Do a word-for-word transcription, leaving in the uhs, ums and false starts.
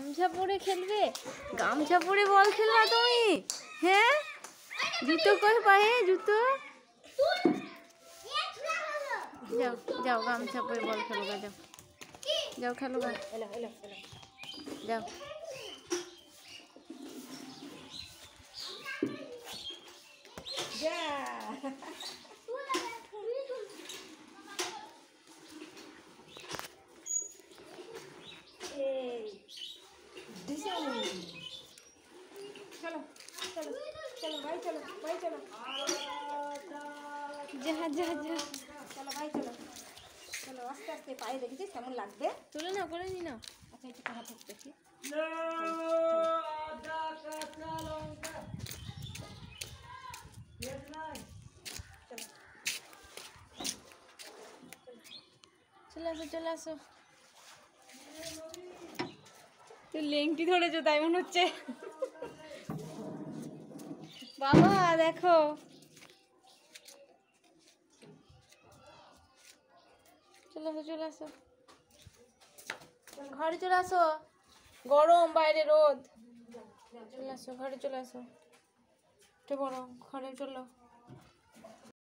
গামছা পরে খেলবে? গামছা পরে বল খেলবা তুমি? হ্যাঁ, জুতো কই পায়ে? জুতো যাও যাও, গামছা পরে বল খেলো গা, যাও যাও খেলো গা, যাও। चलो चलो चलो भाई, चलो भाई, चलो जा जा जा, चलो भाई, चलो चलो आस्ते आस्ते पाए देखिए केमन लागबे। तुलो ना, करे नी ना। अच्छा একটু হাত দেখি। চলে আসো চলে আসো। তুই লেংটি ধরেছো তাই মনে হচ্ছে। বাবা দেখো, চলে আসো চলে আসো, ঘরে চলে আসো, গরম বাইরে রোদ। চলে আসো ঘরে, চলে আসো, উঠে পড়ো, ঘরে চলো।